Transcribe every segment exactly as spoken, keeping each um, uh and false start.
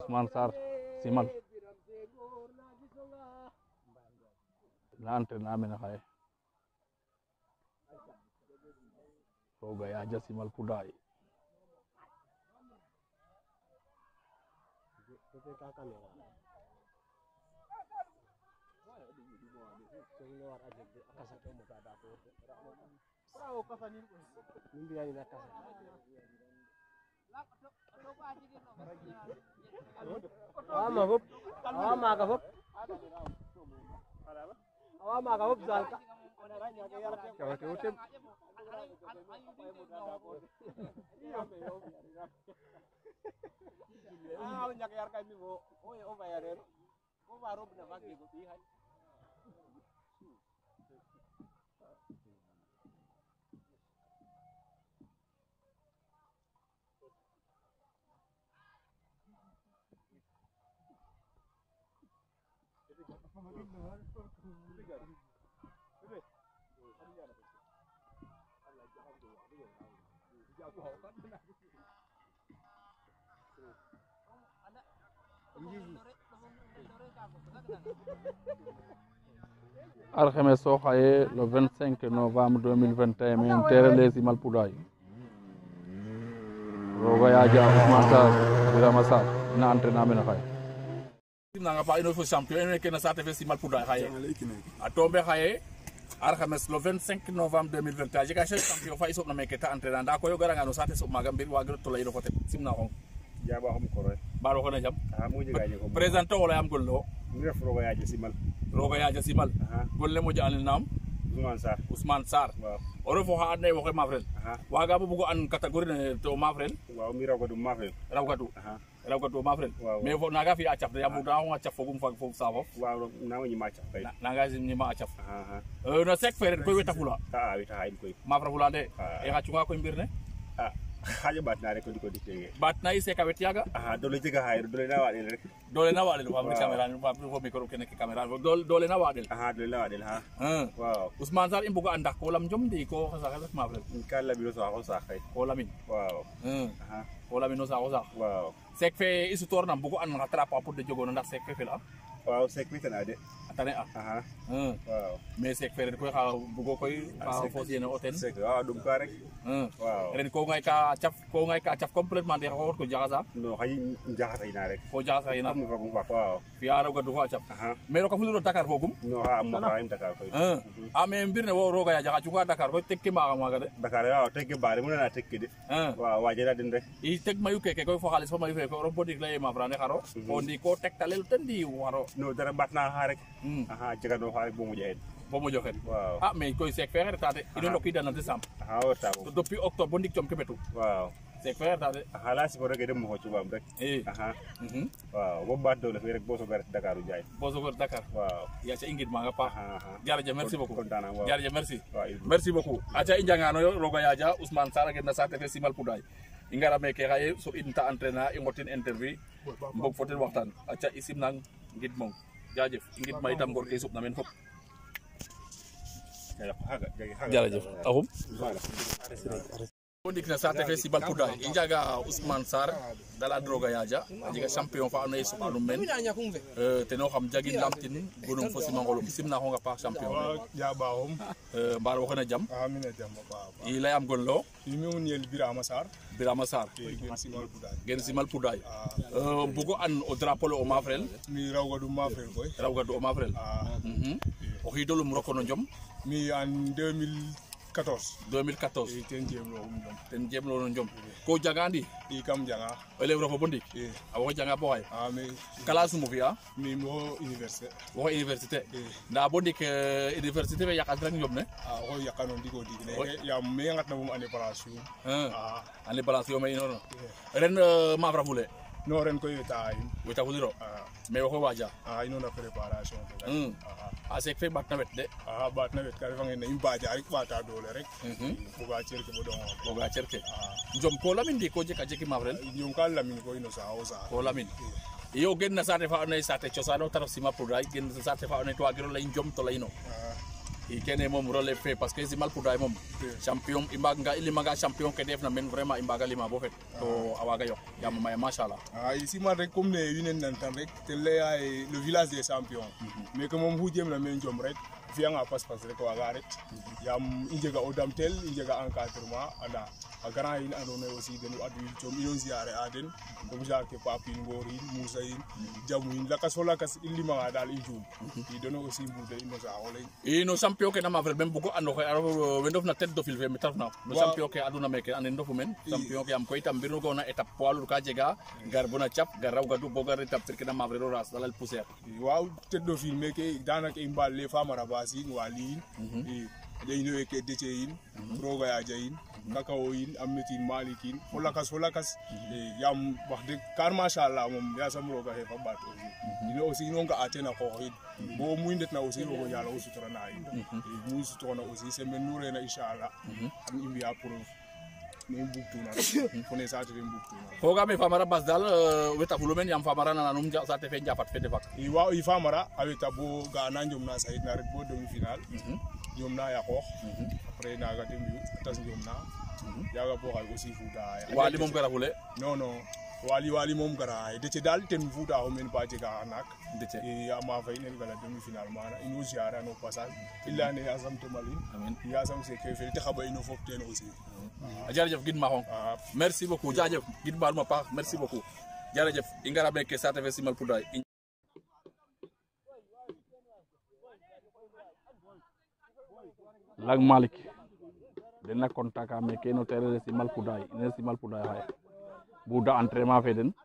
Ousmane Sarr Simal na entraîner mene xaye roga yaja Simal Pouday Awa magop, awa magop, awa magop zalka. Kau tu tu. Ah, nyak yar kami bo, oh oh bayaran, oh baru benar bagi go tihan. Alxames so xaye le vingt-cinq novembre deux mille vingt et un men terele Simal Pouday roga yaja Ousmane Sarr Birama Sarr na entraîner mene xaye nanga pa ino fo champion ene ke na sate fe Simal Pouday xaye a tombe xaye Alxames le vingt-cinq novembre deux mille vingt et un jega chef champion fa isop na meke ta entraîner nda koy garanga no sate so maga mbir wagiro to leyno fo ten simna xong jaba xam ko roy baro xona jam ah mo jega je ko présenter wala am gollo mi ref roga yaje Simal roga yaja Simal golle mo jaalel nam Ousmane Sarr Ousmane Sarr waaw o refo xa andona ye woxe mafrel waga mo bugo an catégorie ne to mafrel waaw mi raw ko dum mafrel rawgatu rawgatu o mafrel mais fo naga fi a caf de yam da xonga caf fogum fag fof safof waaw nawo ñima caf kay nanga ñima a caf no sek fe ren koy weta fula a weta hayim koy mafra fula de e xa cunga koy mbir ne ah xaja bat na rek ko diko dikege bat na i seka wet yaga ah dole jega hay dole na wadel rek dole na wadel fa mi camera fa fo micro kene ke camera dole dole na wadel ah dole na wadel ha waaw Ousmane Sarr imbugo andak ko lam jom di ko xa sax mafrel kala bi lo sa ko sa kay ko lamin waaw aha ko lamin no sa ko sax waaw sek fe isu tor nam bugo an rattrapa pour de jogono ndax sek fe la waaw sek fi tan ade atane a aha waaw mais sek fe ren koy xa bugo koy fa fo yene oten sek waaw dum ka rek waaw ren ko ngay ka caf ko ngay ka caf complètement de xort ko jaxasa no xay jaxasa ina rek ko jaxasa ina mo fagum fa waaw fi ara ga du fa caf mais ko fulo Dakar fogum no ha mo ha im Dakar koy ah mais mbir ne wo roga ya jaxa ci Dakar ko tekki ma ma ga de Dakar waaw tekki baare mu na tekki de waaw waje la den rek i tek mayu keke koy fo xaalis fo mayu fe ko ro bodik lay ma frane xaro fo ndi ko tektalel tan di waro no dara batna ha rek aha jega no ha rek bo mu jaay bo mo joxet waaw ah mais koy sek fexer tade ino nokki dana décembre aha o taw depuis octobre bo ndik com kebetu waaw sek fexer tade hala si ko rek dem mo ci bam rek eh aha mhm waaw bo bat do la fi rek bo so gar Dakar u jaay bo so gar Dakar waaw ya ca ingit ma nga pa jarja merci beaucoup contana waaw jarja merci merci beaucoup acha injangano yo roga yaja Ousmane Sarr gen na sate fe Simal Pouday i ngara meke xaye so in ta entraîner i ngotin interview mbog foten waxtaan aca isim nang ngid mong jajef ngid ma itam ngor ke sup na men fop jërëjëf axum o ndik na sate fe Simal Pouday i njaga Ousmane Sarr dala droga yaja a jega champion fa andoona ye soɓanum men teno xam jagin lamtin gonum fo simangolum simna xonga paax champion jaɓaxum mbar wo xena jam a mine jam a paax i leyam gon lo mi un yel Birama Sarr Birama Sarr gen Simal Pouday gen Simal Pouday bugo an o drapeau le o mafrel mi rawga ɗum mafrel koy rawga du o mafrel o xidolum rokono jom mi en deux mille quatorze deux mille quatorze ten jemloxum jom ten jemlono jom ko jangandi i kam janga elew refo bo ndik a woxo janga bo xaye a mi classe mo fi'a mi mo université woxo université nda bo ndik université fe yaqan rek njom ne a oxo yaqano ndigo dig neke yaam me ngatna mom année blanche yum année blanche yo me inono ren mafra fule non ren koy weta in weta fuliro mais woxo waja a ino na préparation a sek fe batna wet de a batna wet ka refa ngene i mbaja rek ɓata doole rek boga cerke bo ɗongo boga cerke jom ko lamin ndi ko jeka jeki mafrel jom ka lamin koy no saax o saax ko lamin iyo gen na sate fa andoona ye sate cosaan o ta ref Simal Pouday gen na sate fa andoona ye to wagiro ley jom to leyno i kene moom relève fe parce que Simal Pouday moom champion i mbaag nga i lima nga champion ke def na men vraiment i mbaga lima bo fet to a waga yok yaam maya machallah ah ici man rek comme ne wiin nan tan rek te lay le village des champions mais que moom fu jem na men jom rek fiya nga pas pas rek waga rek yaam i njega o damtel i njega encadrement anda a grand in andona aussi den adu com ino ziare a den comme genre ke Papine Ngor in Moussa in Jamu in lakas fo lakas i lima nga dal i jum i dono aussi mbude ino sa ole i no champion ke na mafrel même bugo ando xe we ndof na tête de fil fe me tarfna no champion ke aduna meke ande ndofu men champion ke am koy tam mbir go na étape poids lourd ka jega gar bona cap gar raw gadu bo gar étape ke na mafrel ras dalal poussière waaw tête de fil meke danaka i mbal les famara basi wali i day no ke dece in roga ya jayin kakao in amnitin malikin fo lakas fo lakas yam wax de car machallah mom ya sam roga he fa bat aussi dina aussi no nga atena ko xid bo muy ndet na aussi rogo yalla aussi torana in muy sutorana aussi semaine nu rena inshallah am imbi a pour ne buktuna fo ne sa te buktuna foga me famara bas dal weta fulumen yam famara na num sa te fe njafat fe defak i wa i famara aweta bo ga na njom na sayid na rek bo demi final ñom na ya xoox après naga dem yu tas ñom na yaga bo xay aussi futa wali mom gara fule non non wali wali mom gara de ci dal ten futa o men ba jega nak de ci ya ma fay ne gala demi final mana inu ziara no passage illa ne asam to malin amin ya sam se ke fel te xaba ino fop ten aussi jarajef gid ma xon merci beaucoup jajef gid bal ma pax merci beaucoup jarajef i ngara be ke sa te fe Simal Pouday Lag Malik dena contact ame ke no terrain de Simal Pouday ne Simal Pouday hay buda entraînement fe den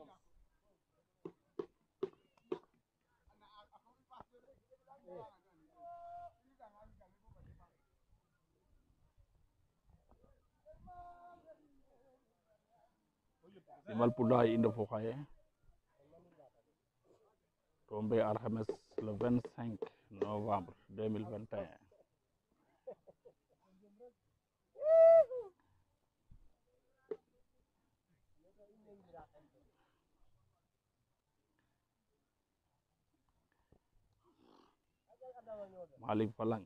Simal Pouday indo fo xaye tombé alxames le vingt-cinq novembre deux mille vingt et un Malik Falang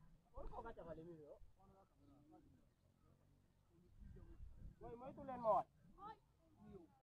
moytu leen ma waay